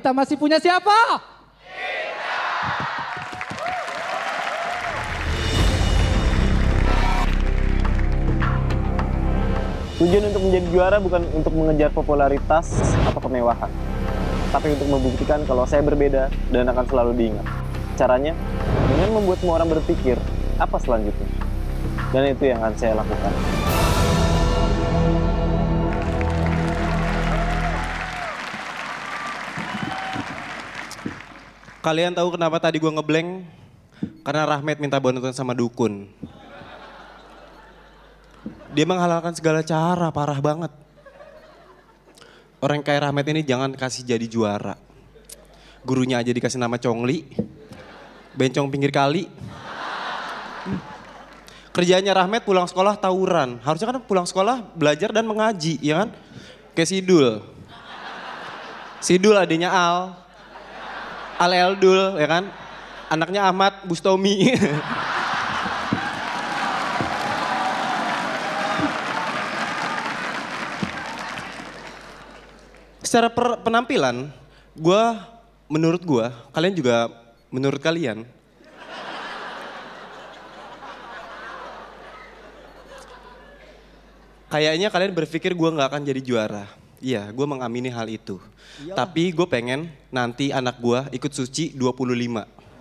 kita masih punya siapa? Tujuan untuk menjadi juara bukan untuk mengejar popularitas atau kemewahan, tapi untuk membuktikan kalau saya berbeda dan akan selalu diingat. Caranya dengan membuat semua orang berpikir apa selanjutnya, dan itu yang akan saya lakukan. Kalian tahu kenapa tadi gue ngeblank? Karena Rahmat minta bantuan sama dukun. Dia menghalalkan segala cara, parah banget. Orang kayak Rahmat ini jangan kasih jadi juara. Gurunya aja dikasih nama Congli, bencong pinggir kali. Kerjanya Rahmat pulang sekolah tawuran. Harusnya kan pulang sekolah belajar dan mengaji, ya kan? Kayak Sidul. Sidul adanya Al Eldul, ya kan? Anaknya Ahmad Bustomi. Secara penampilan, menurut gue, kalian juga menurut kalian. Kayaknya kalian berpikir gue gak akan jadi juara. Iya, gue mengamini hal itu. Iyalah. Tapi gue pengen nanti anak gue ikut suci 25.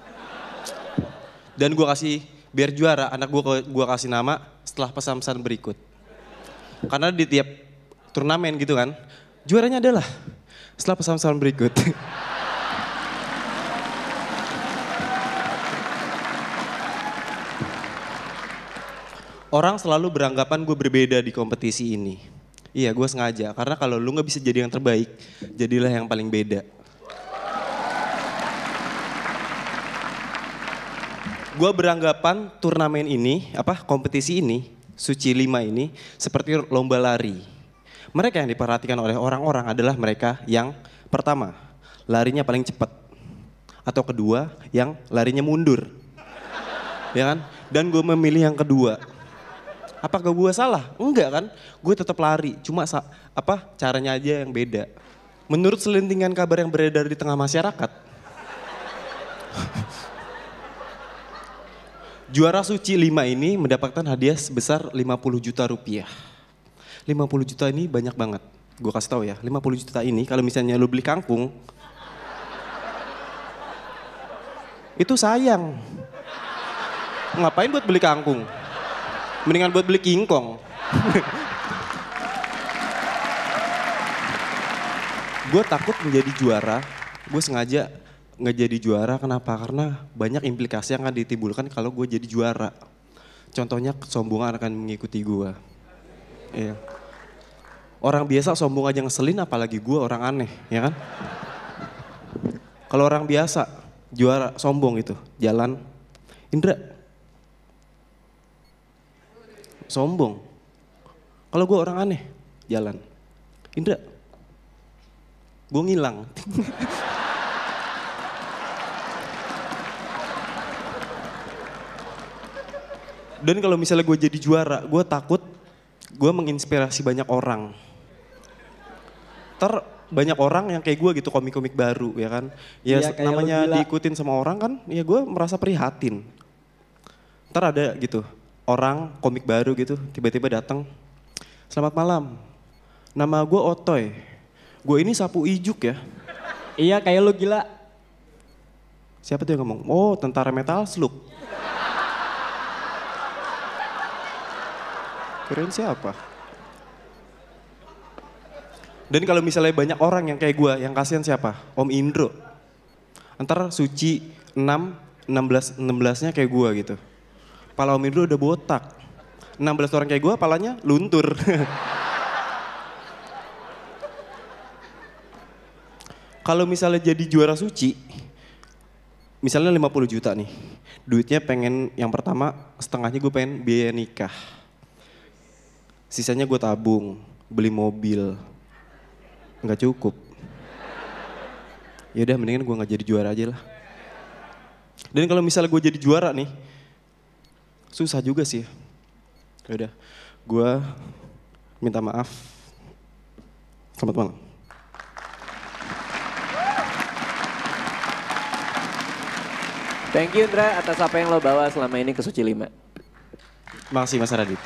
Dan gue kasih, biar juara, anak gue kasih nama setelah pesan-pesan berikut. Karena di tiap turnamen gitu kan, juaranya adalah setelah pesan-pesan berikut. Orang selalu beranggapan gue berbeda di kompetisi ini. Iya, gue sengaja. Karena kalau lu gak bisa jadi yang terbaik, jadilah yang paling beda. Gue beranggapan turnamen ini, kompetisi ini, Suci 5 ini, seperti lomba lari. Mereka yang diperhatikan oleh orang-orang adalah mereka yang pertama, larinya paling cepat. Atau kedua, yang larinya mundur. Ya kan? Dan gue memilih yang kedua. Apakah gue salah? Enggak kan? Gue tetap lari, cuma caranya aja yang beda. Menurut selentingan kabar yang beredar di tengah masyarakat, juara Suci 5 ini mendapatkan hadiah sebesar 50 juta rupiah. 50 juta ini banyak banget. Gue kasih tahu ya, 50 juta ini kalau misalnya lu beli kangkung, itu sayang. Ngapain buat beli kangkung? Mendingan buat beli kingkong. Gue takut menjadi juara, gue sengaja nggak jadi juara. Kenapa? Karena banyak implikasi yang akan ditimbulkan kalau gue jadi juara. Contohnya kesombongan akan mengikuti gue. Iya. Orang biasa sombong aja ngeselin, apalagi gue orang aneh, ya kan? Kalau orang biasa juara sombong itu, jalan, Indra, sombong. Kalau gue orang aneh, jalan, Indra, gue ngilang. Dan kalau misalnya gue jadi juara, gue takut gue menginspirasi banyak orang. Banyak orang yang kayak gue gitu, komik-komik baru ya kan. Ya namanya diikutin sama orang kan, ya gue merasa prihatin. Ada gitu, orang komik baru gitu, tiba-tiba datang. Selamat malam, nama gue Otoy. Gue ini sapu ijuk ya. Iya kayak lu gila. Siapa tuh yang ngomong? Oh, tentara Metal Slug. Kirain siapa? Dan kalau misalnya banyak orang yang kayak gue, yang kasihan siapa? Om Indro. Ntar Suci 16-nya kayak gue gitu. Pala Om Indro udah botak. 16 orang kayak gue, palanya luntur. Kalau misalnya jadi juara Suci, misalnya 50 juta nih. Duitnya pengen, yang pertama setengahnya gue pengen biaya nikah. Sisanya gue tabung, beli mobil. Nggak cukup. Ya udah mendingan gue nggak jadi juara aja lah. Dan kalau misalnya gue jadi juara nih, susah juga sih. Ya udah, gue minta maaf. Selamat malam. Thank you Indra atas apa yang lo bawa selama ini ke Suci 5. Makasih Mas Radit.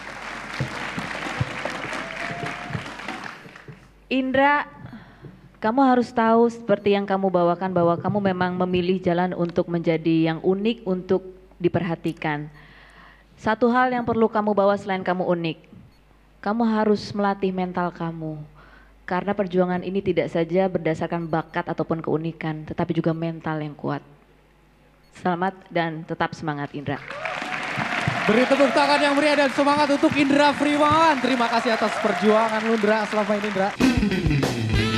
Indra, kamu harus tahu seperti yang kamu bawakan bahwa kamu memang memilih jalan untuk menjadi yang unik untuk diperhatikan. Satu hal yang perlu kamu bawa selain kamu unik, kamu harus melatih mental kamu. Karena perjuangan ini tidak saja berdasarkan bakat ataupun keunikan, tetapi juga mental yang kuat. Selamat dan tetap semangat Indra. Beri tepuk tangan yang meriah dan semangat untuk Indra Frimawan. Terima kasih atas perjuangan lu Indra selama ini Indra.